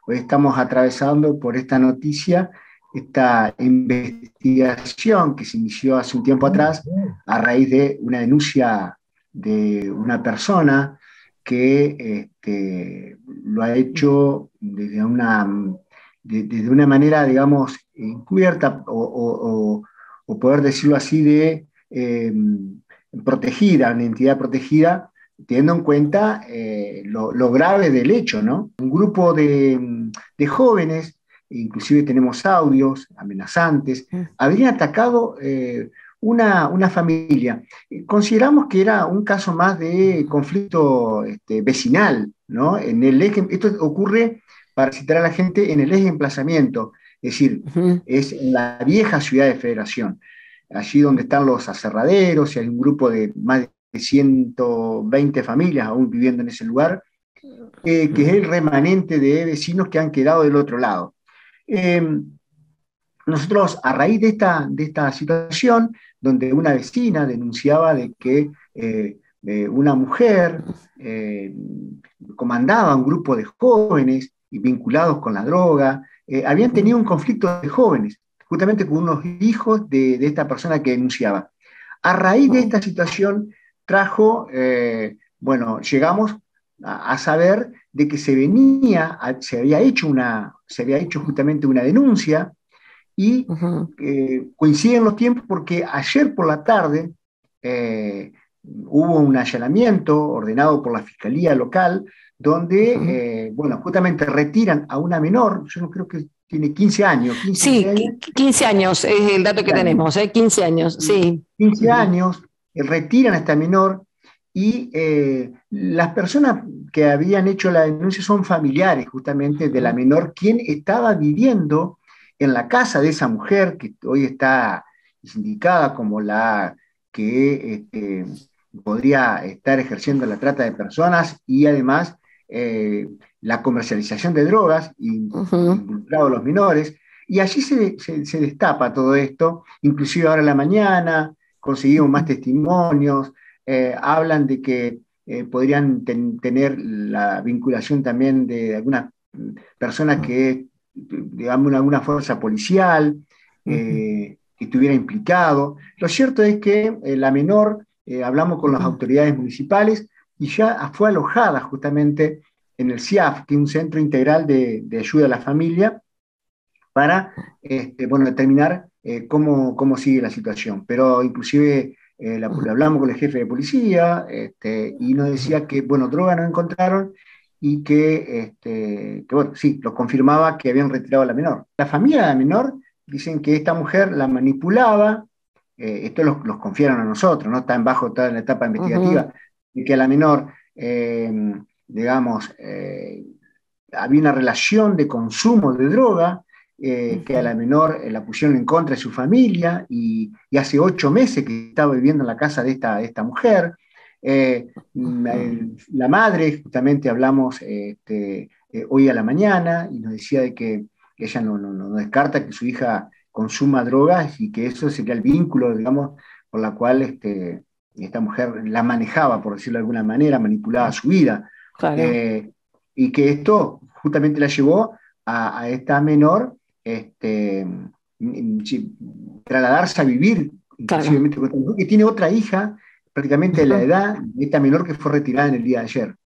hoy estamos atravesando por esta noticia, esta investigación que se inició hace un tiempo atrás a raíz de una denuncia de una persona que lo ha hecho desde una manera, digamos, encubierta o poder decirlo así, protegida, una entidad protegida, teniendo en cuenta lo grave del hecho, ¿no? Un grupo de jóvenes, inclusive tenemos audios amenazantes, habrían atacado una familia. Consideramos que era un caso más de conflicto vecinal, ¿no? Esto ocurre, para citar a la gente, en el eje de emplazamiento, es decir, es en la vieja ciudad de Federación, allí donde están los aserraderos, y hay un grupo de más de 120 familias aún viviendo en ese lugar, que es el remanente de vecinos que han quedado del otro lado. Nosotros, a raíz de esta situación, donde una vecina denunciaba de que una mujer comandaba un grupo de jóvenes y vinculados con la droga, habían tenido un conflicto de jóvenes, justamente con unos hijos de esta persona que denunciaba. A raíz de esta situación bueno, llegamos a saber de que se había hecho justamente una denuncia y coinciden los tiempos porque ayer por la tarde hubo un allanamiento ordenado por la Fiscalía Local donde, bueno, justamente retiran a una menor, yo no creo que tiene 15 años, 15, Sí, 16 años, 15 años es el dato que 15 años, tenemos, 15 años, sí. 15 años, retiran a esta menor y las personas que habían hecho la denuncia son familiares justamente de la menor, quien estaba viviendo en la casa de esa mujer que hoy está indicada como la que podría estar ejerciendo la trata de personas y además la comercialización de drogas, involucrado a los menores. Y allí se destapa todo esto, inclusive ahora en la mañana conseguimos más testimonios, hablan de que podrían tener la vinculación también de algunas personas que, digamos, alguna fuerza policial que estuviera implicado. Lo cierto es que la menor, hablamos con las autoridades municipales y ya fue alojada justamente en el CIAF, que es un centro integral de ayuda a la familia, para bueno, determinar cómo sigue la situación. Pero inclusive hablamos con el jefe de policía y nos decía que, bueno, droga no encontraron y que, bueno, sí, lo confirmaba que habían retirado a la menor. La familia de la menor dicen que esta mujer la manipulaba, esto los confiaron a nosotros, no está bajo toda la etapa investigativa, y que a la menor, digamos, había una relación de consumo de droga, que a la menor la pusieron en contra de su familia y hace 8 meses que estaba viviendo en la casa de esta mujer. La madre, justamente hablamos hoy a la mañana y nos decía de que ella no descarta que su hija consuma drogas y que eso sería el vínculo, digamos, por la cual esta mujer la manejaba, por decirlo de alguna manera, manipulaba su vida. Claro, Y que esto justamente la llevó a esta menor este, trasladarse a vivir, claro. inclusive que tiene otra hija prácticamente de la edad de esta menor que fue retirada en el día de ayer.